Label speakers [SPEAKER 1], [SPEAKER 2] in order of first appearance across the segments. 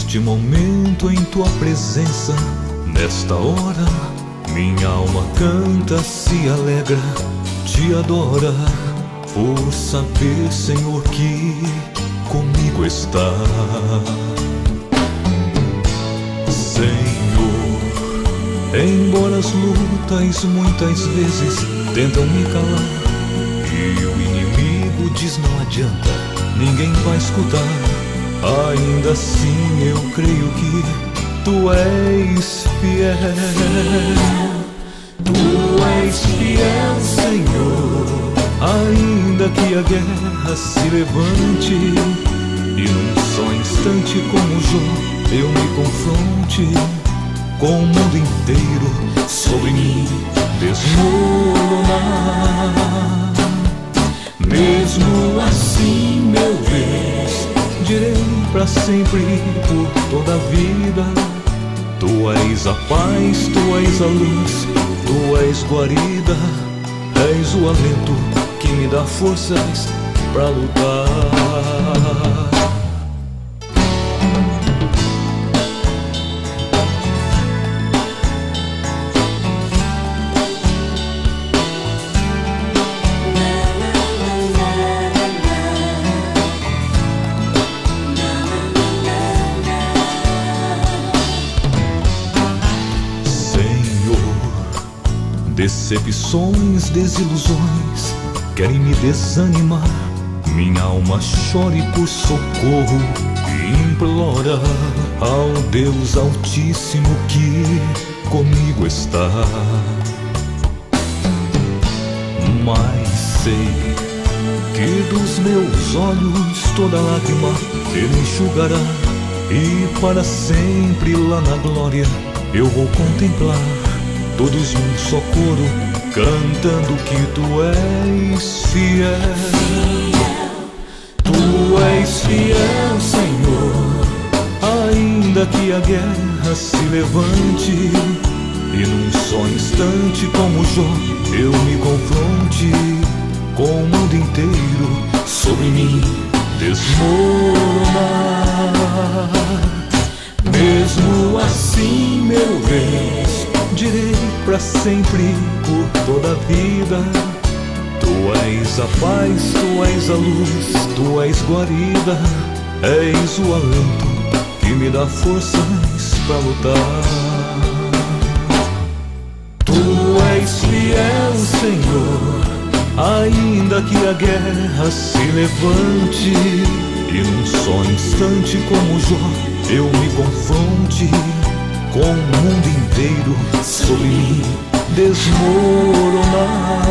[SPEAKER 1] neste momento em tua presença, nesta hora, minha alma canta, se alegra, te adora, por saber, Senhor, que comigo está. Senhor, embora as lutas muitas vezes tentam me calar, e o inimigo diz não adianta, ninguém vai escutar, ainda assim eu creio que tu és fiel. Tu és fiel, Senhor, ainda que a guerra se levante, e num só instante como Jó eu me confronte com o mundo inteiro sobre mim desmoronar. Mesmo assim, meu Deus, direi pra sempre, por toda a vida, tu és a paz, tu és a luz, tu és guarida, és o alento que me dá forças pra lutar. Decepções, desilusões querem me desanimar, minha alma chora e por socorro e implora ao Deus Altíssimo que comigo está. Mas sei que dos meus olhos toda lágrima Ele enxugará, e para sempre lá na glória eu vou contemplar todos em um só coro, cantando que tu és fiel. Tu és fiel, Senhor, ainda que a guerra se levante, e num só instante como Jó eu me confronte com o mundo inteiro sobre mim desmoronar. Mesmo assim, meu Deus, direi pra sempre, por toda a vida, tu és a paz, tu és a luz, tu és guarida, és o alento que me dá forças pra lutar. Tu és fiel, Senhor, ainda que a guerra se levante, e num só instante como Jó eu me confronte com o mundo inteiro sobre mim desmoronar.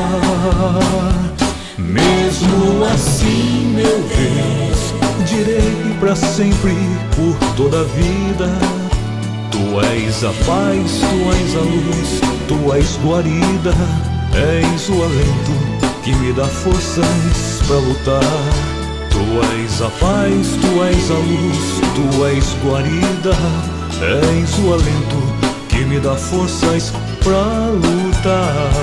[SPEAKER 1] Mesmo assim, meu Deus, direi pra sempre, por toda a vida, tu és a paz, tu és a luz, tu és guarida, és o alento que me dá forças pra lutar. Tu és a paz, tu és a luz, tu és guarida, és o alento que me dá forças pra lutar.